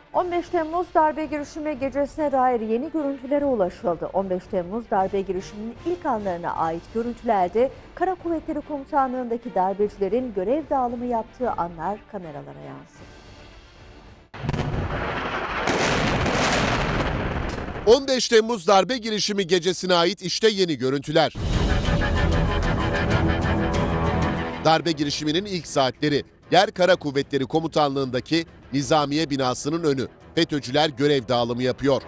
15 Temmuz darbe girişimi gecesine dair yeni görüntülere ulaşıldı. 15 Temmuz darbe girişiminin ilk anlarına ait görüntülerde Kara Kuvvetleri Komutanlığı'ndaki darbecilerin görev dağılımı yaptığı anlar kameralara yansıdı. 15 Temmuz darbe girişimi gecesine ait işte yeni görüntüler. Darbe girişiminin ilk saatleri Yer Kara Kuvvetleri Komutanlığı'ndaki Nizamiye binasının önü. FETÖ'cüler görev dağılımı yapıyor.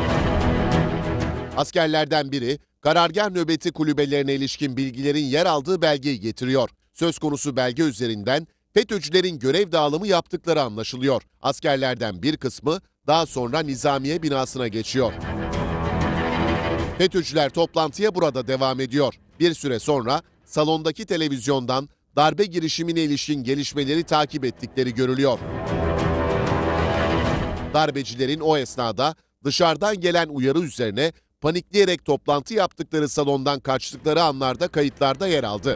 Askerlerden biri karargah nöbeti kulübelerine ilişkin bilgilerin yer aldığı belgeyi getiriyor. Söz konusu belge üzerinden FETÖ'cülerin görev dağılımı yaptıkları anlaşılıyor. Askerlerden bir kısmı daha sonra Nizamiye binasına geçiyor. FETÖ'cüler toplantıya burada devam ediyor. Bir süre sonra salondaki televizyondan darbe girişimine ilişkin gelişmeleri takip ettikleri görülüyor. Darbecilerin o esnada dışarıdan gelen uyarı üzerine panikleyerek toplantı yaptıkları salondan kaçtıkları anlarda kayıtlarda yer aldı.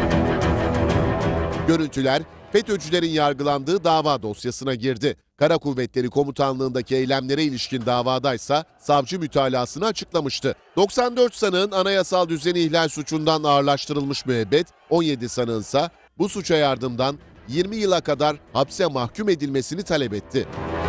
Görüntüler FETÖ'cülerin yargılandığı dava dosyasına girdi. Kara Kuvvetleri Komutanlığı'ndaki eylemlere ilişkin davadaysa savcı mütalasını açıklamıştı. 94 sanığın anayasal düzeni ihlal suçundan ağırlaştırılmış müebbet, 17 sanığınsa bu suça yardımdan 20 yıla kadar hapse mahkum edilmesini talep etti.